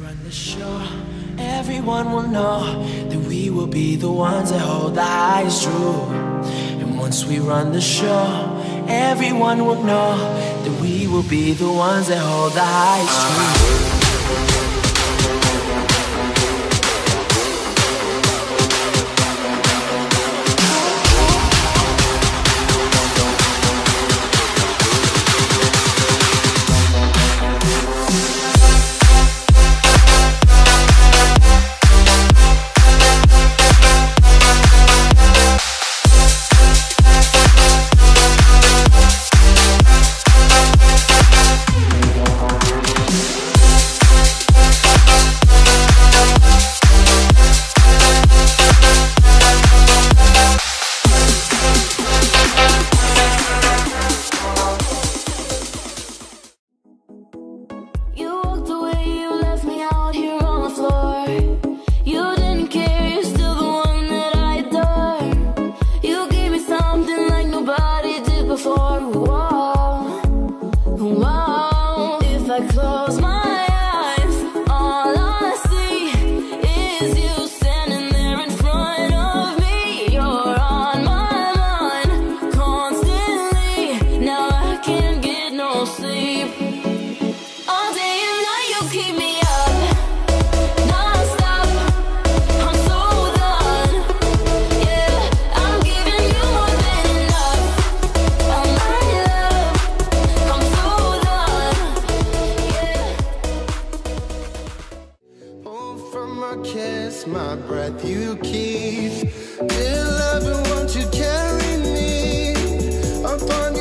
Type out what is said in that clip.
run the show, everyone will know that we will be the ones that hold the highest truth. And once we run the show, everyone will know that we will be the ones that hold the highest truth. My breath you keep, dear lover, won't you carry me upon